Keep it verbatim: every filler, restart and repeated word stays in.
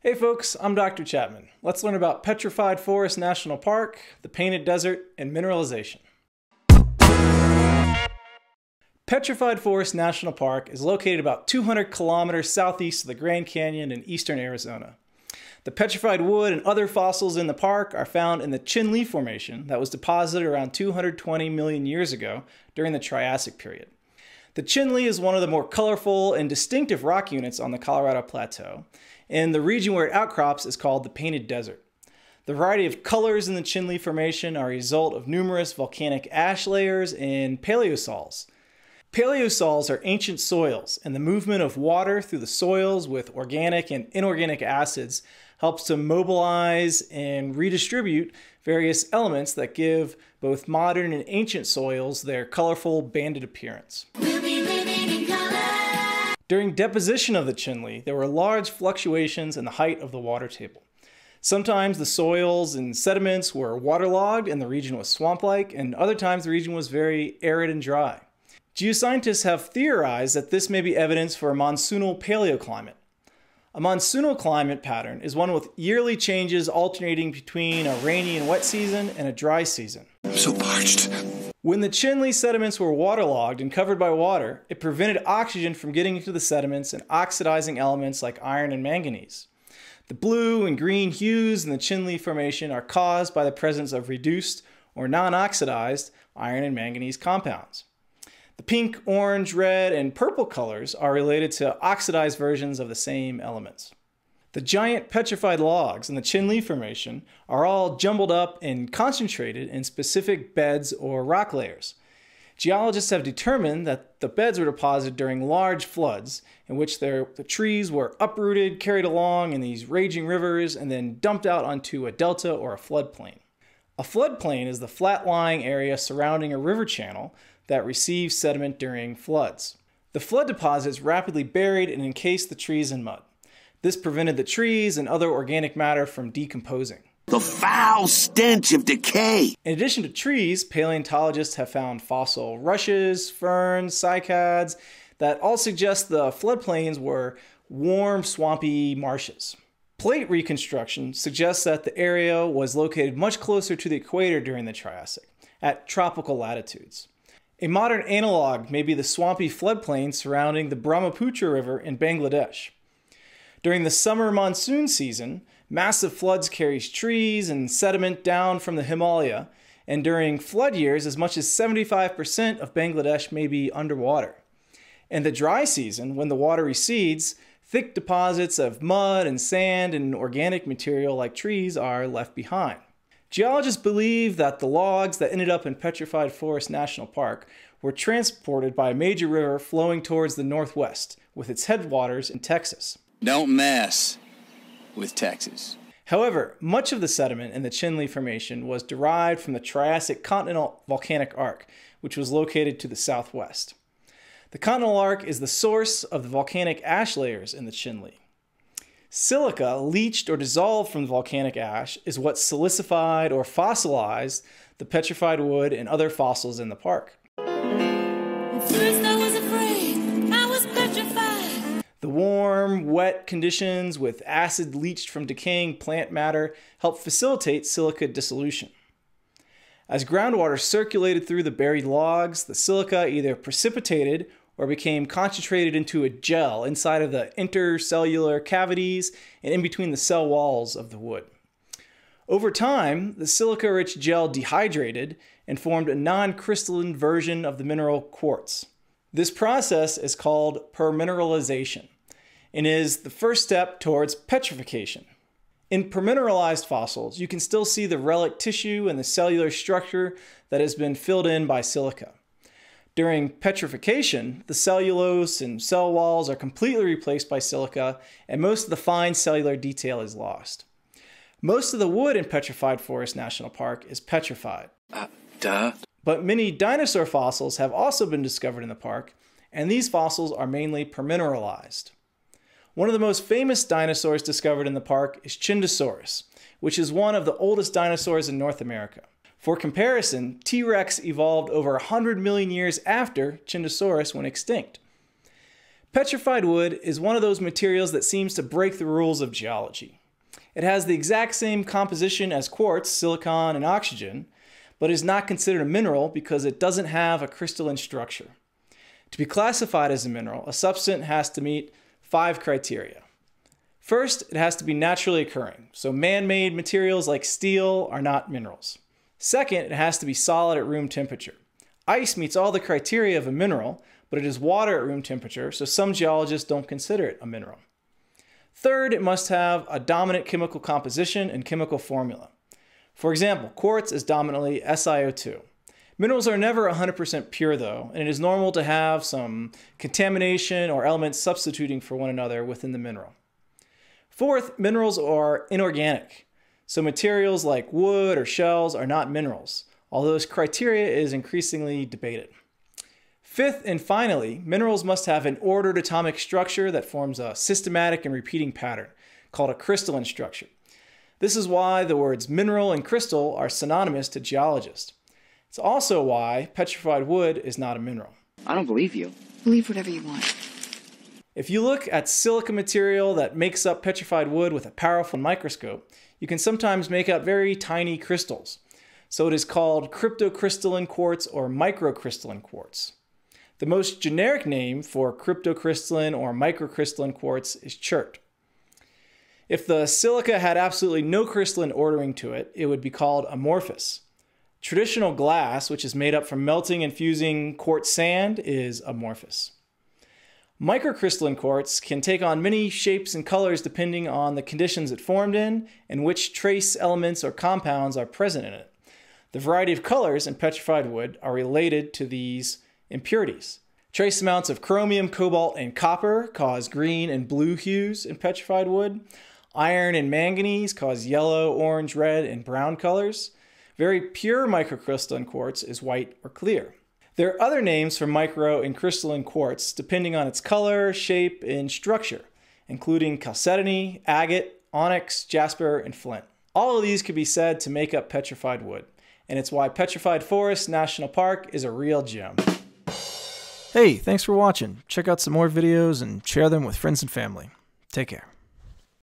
Hey folks, I'm Doctor Chapman. Let's learn about Petrified Forest National Park, the Painted Desert, and mineralization. Petrified Forest National Park is located about two hundred kilometers southeast of the Grand Canyon in eastern Arizona. The petrified wood and other fossils in the park are found in the Chinle Formation that was deposited around two hundred twenty million years ago during the Triassic period. The Chinle is one of the more colorful and distinctive rock units on the Colorado Plateau, and the region where it outcrops is called the Painted Desert. The variety of colors in the Chinle Formation are a result of numerous volcanic ash layers and paleosols. Paleosols are ancient soils, and the movement of water through the soils with organic and inorganic acids helps to mobilize and redistribute various elements that give both modern and ancient soils their colorful banded appearance. We'll be living in color. During deposition of the Chinle, there were large fluctuations in the height of the water table. Sometimes the soils and sediments were waterlogged and the region was swamp-like, and other times the region was very arid and dry. Geoscientists have theorized that this may be evidence for a monsoonal paleoclimate. A monsoonal climate pattern is one with yearly changes alternating between a rainy and wet season and a dry season. I'm so parched. When the Chinle sediments were waterlogged and covered by water, it prevented oxygen from getting into the sediments and oxidizing elements like iron and manganese. The blue and green hues in the Chinle Formation are caused by the presence of reduced or non-oxidized iron and manganese compounds. The pink, orange, red, and purple colors are related to oxidized versions of the same elements. The giant petrified logs in the Chinle Formation are all jumbled up and concentrated in specific beds or rock layers. Geologists have determined that the beds were deposited during large floods in which their, the trees were uprooted, carried along in these raging rivers, and then dumped out onto a delta or a floodplain. A floodplain is the flat-lying area surrounding a river channel that receives sediment during floods. The flood deposits rapidly buried and encased the trees in mud. This prevented the trees and other organic matter from decomposing. The foul stench of decay! In addition to trees, paleontologists have found fossil rushes, ferns, cycads that all suggest the floodplains were warm, swampy marshes. Plate reconstruction suggests that the area was located much closer to the equator during the Triassic, at tropical latitudes. A modern analog may be the swampy floodplain surrounding the Brahmaputra River in Bangladesh. During the summer monsoon season, massive floods carry trees and sediment down from the Himalaya, and during flood years, as much as seventy-five percent of Bangladesh may be underwater. In the dry season, when the water recedes, thick deposits of mud and sand and organic material like trees are left behind. Geologists believe that the logs that ended up in Petrified Forest National Park were transported by a major river flowing towards the northwest, with its headwaters in Texas. Don't mess with Texas. However, much of the sediment in the Chinle Formation was derived from the Triassic Continental Volcanic Arc, which was located to the southwest. The Continental Arc is the source of the volcanic ash layers in the Chinle. Silica leached or dissolved from the volcanic ash is what silicified or fossilized the petrified wood and other fossils in the park. At first I was afraid, I was petrified. The warm, wet conditions with acid leached from decaying plant matter help facilitate silica dissolution. As groundwater circulated through the buried logs, the silica either precipitated or became concentrated into a gel inside of the intercellular cavities and in between the cell walls of the wood. Over time, the silica-rich gel dehydrated and formed a non-crystalline version of the mineral quartz. This process is called permineralization and is the first step towards petrification. In permineralized fossils, you can still see the relic tissue and the cellular structure that has been filled in by silica. During petrification, the cellulose and cell walls are completely replaced by silica, and most of the fine cellular detail is lost. Most of the wood in Petrified Forest National Park is petrified. Uh, duh. But many dinosaur fossils have also been discovered in the park, and these fossils are mainly permineralized. One of the most famous dinosaurs discovered in the park is Chindosaurus, which is one of the oldest dinosaurs in North America. For comparison, T Rex evolved over one hundred million years after Chindosaurus went extinct. Petrified wood is one of those materials that seems to break the rules of geology. It has the exact same composition as quartz, silicon, and oxygen, but is not considered a mineral because it doesn't have a crystalline structure. To be classified as a mineral, a substance has to meet five criteria. First, it has to be naturally occurring, so man-made materials like steel are not minerals. Second, it has to be solid at room temperature. Ice meets all the criteria of a mineral, but it is water at room temperature, so some geologists don't consider it a mineral. Third, it must have a dominant chemical composition and chemical formula. For example, quartz is dominantly S i O two. Minerals are never one hundred percent pure though, and it is normal to have some contamination or elements substituting for one another within the mineral. Fourth, minerals are inorganic. So materials like wood or shells are not minerals, although this criteria is increasingly debated. Fifth, and finally, minerals must have an ordered atomic structure that forms a systematic and repeating pattern, called a crystalline structure. This is why the words mineral and crystal are synonymous to geologists. It's also why petrified wood is not a mineral. I don't believe you. Believe whatever you want. If you look at silica material that makes up petrified wood with a powerful microscope, you can sometimes make out very tiny crystals. So it is called cryptocrystalline quartz or microcrystalline quartz. The most generic name for cryptocrystalline or microcrystalline quartz is chert. If the silica had absolutely no crystalline ordering to it, it would be called amorphous. Traditional glass, which is made up from melting and fusing quartz sand, is amorphous. Microcrystalline quartz can take on many shapes and colors depending on the conditions it formed in and which trace elements or compounds are present in it. The variety of colors in petrified wood are related to these impurities. Trace amounts of chromium, cobalt, and copper cause green and blue hues in petrified wood. Iron and manganese cause yellow, orange, red, and brown colors. Very pure microcrystalline quartz is white or clear. There are other names for micro and crystalline quartz depending on its color, shape, and structure, including chalcedony, agate, onyx, jasper, and flint. All of these could be said to make up petrified wood, and it's why Petrified Forest National Park is a real gem. Hey, thanks for watching. Check out some more videos and share them with friends and family. Take care.